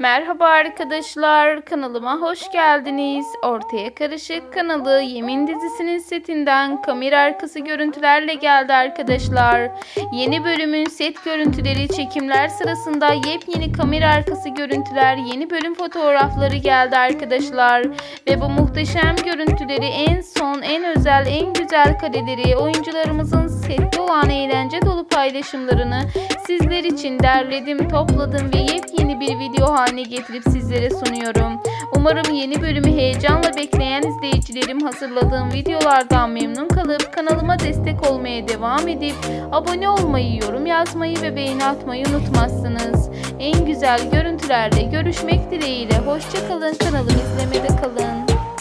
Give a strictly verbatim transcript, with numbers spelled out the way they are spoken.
Merhaba arkadaşlar, kanalıma hoş geldiniz. Ortaya Karışık kanalı Yemin dizisinin setinden kamera arkası görüntülerle geldi arkadaşlar. Yeni bölümün set görüntüleri, çekimler sırasında yepyeni kamera arkası görüntüler, yeni bölüm fotoğrafları geldi arkadaşlar. Ve bu muhteşem görüntüleri, en son, en özel, en güzel kareleri, oyuncularımızın sette olan eğlence dolu paylaşımlarını sizler için derledim, topladım ve yepyeni bir video haline getirip sizlere sunuyorum. Umarım yeni bölümü heyecanla bekleyen izleyicilerim hazırladığım videolardan memnun kalıp kanalıma destek olmaya devam edip abone olmayı, yorum yazmayı ve beğeni atmayı unutmazsınız. En güzel görüntülerle görüşmek dileğiyle. Hoşça kalın, kanalımı izlemede kalın.